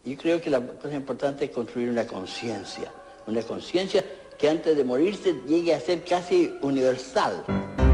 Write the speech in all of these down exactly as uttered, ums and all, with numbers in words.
Yo creo que la cosa importante es construir una conciencia, una conciencia que antes de morirse llegue a ser casi universal.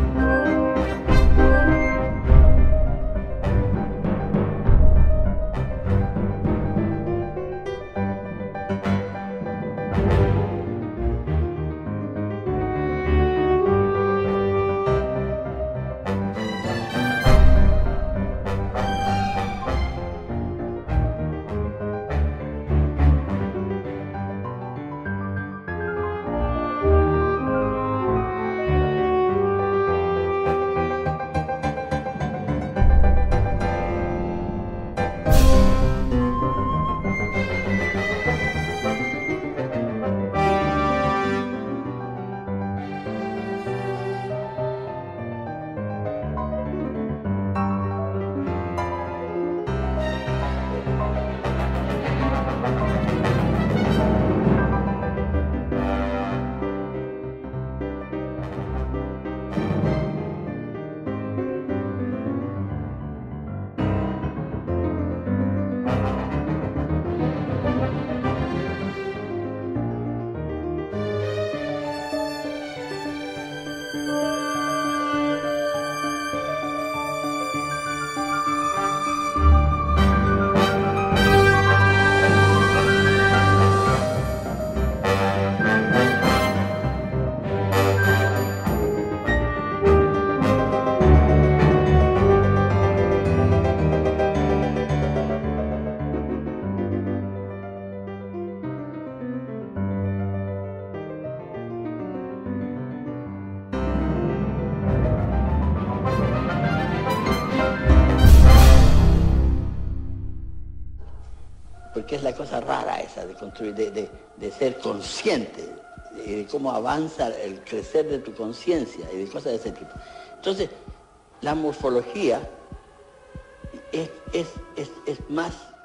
Porque es la cosa rara esa de construir, de, de, de ser consciente, de, de cómo avanza el crecer de tu conciencia y de cosas de ese tipo. Entonces, la morfología es, es, es, es más